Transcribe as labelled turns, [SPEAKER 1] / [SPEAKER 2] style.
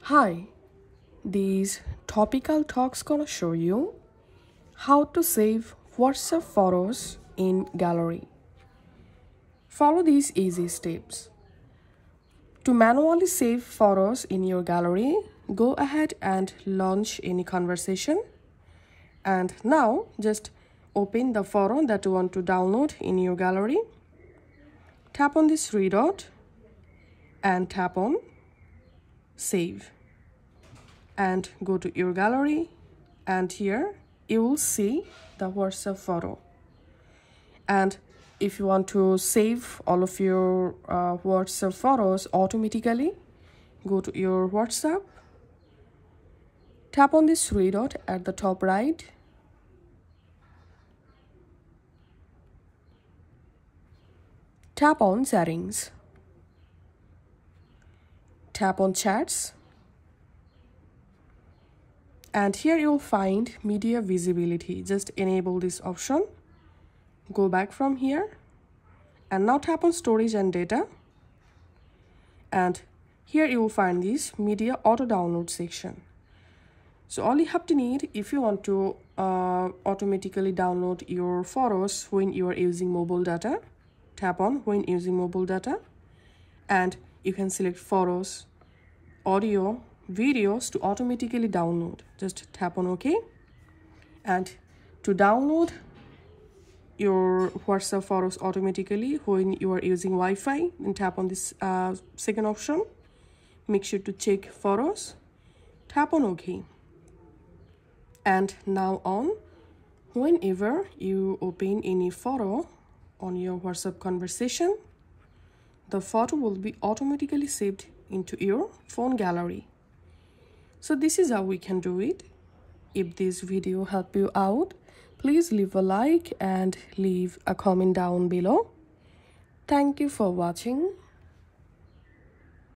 [SPEAKER 1] Hi, these topical talks gonna show you how to save WhatsApp photos in gallery. Follow these easy steps. To manually save photos in your gallery, go ahead and launch any conversation. And now just open the photo that you want to download in your gallery. Tap on this three dot and tap on save. And go to your gallery, and here you will see the WhatsApp photo. And if you want to save all of your WhatsApp photos automatically, go to your WhatsApp, tap on this three dot at the top right, tap on settings, tap on chats, and here you'll find media visibility. Just enable this option. Go back from here and now tap on storage and data, and here you will find this media auto download section. So all you have to need, if you want to automatically download your photos when you are using mobile data, tap on when using mobile data, and you can select photos, audio, videos to automatically download. Just tap on OK. And to download your WhatsApp photos automatically when you are using Wi-Fi, then tap on this second option. Make sure to check photos, tap on OK. And now on, whenever you open any photo on your WhatsApp conversation, the photo will be automatically saved into your phone gallery. So this is how we can do it. If this video helped you out, please leave a like and leave a comment down below. Thank you for watching.